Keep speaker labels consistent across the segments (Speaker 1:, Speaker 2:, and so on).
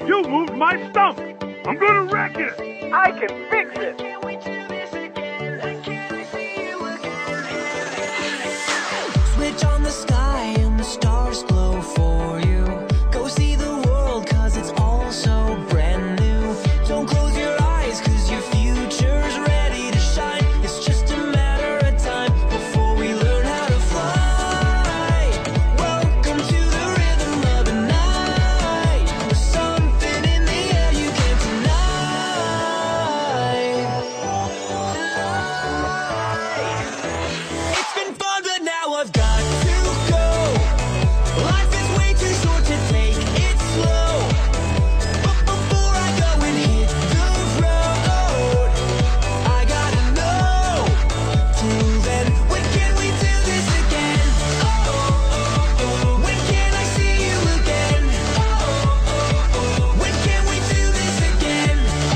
Speaker 1: You moved my stump! I'm gonna wreck it!
Speaker 2: I can fix it!
Speaker 3: Switch on the sky and the stars glow for you. Go see the world cause it's all so brand new. Don't close your eyes cause your future's ready to shine. It's just a matter of time before we learn how to fly. Welcome to the rhythm of the night. There's something in the air you can't deny. It's been fun but now I've got to go. Life is way too short to take it slow. But before I go and hit the road, I gotta know. Till then, when can we do this again? When can I see you again? When can we do this again?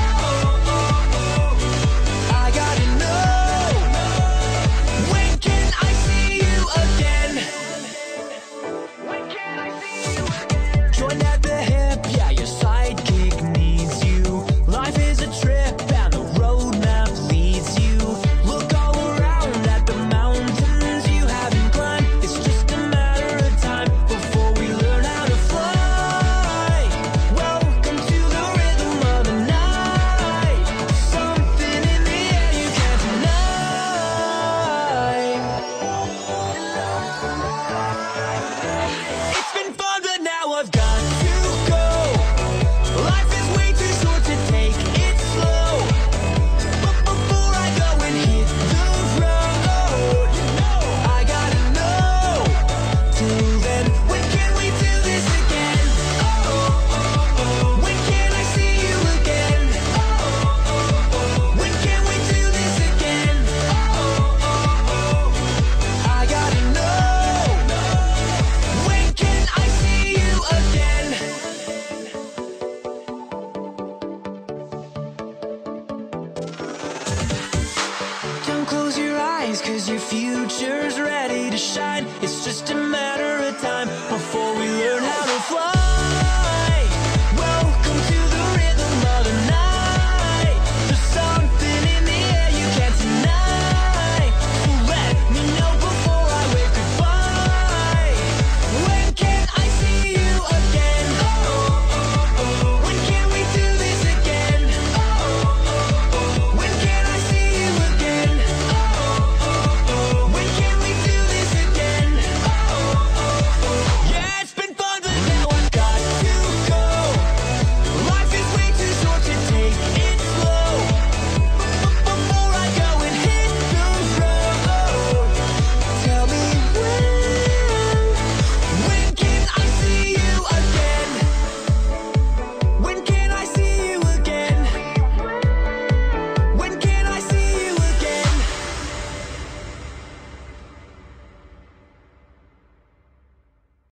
Speaker 3: I gotta know. When can I see you again? When can I see you again? Join at the hip, yeah, your sidekick needs you. Life is a trip and the roadmap leads you. Look all around at the mountains you haven't climbed. It's just a matter of time before we learn how to fly. Welcome to the rhythm of the night. Something in the air you can't deny. It's been fun, but now I've got to go. Life is way too short to take it slow. But before I go and hit the road, I gotta know. Till then, when can we do this again? When can I see you again? When can we do this again? I gotta know. When can I see you again? Don't close your eyes cause your future's ready to shine. It's just a matter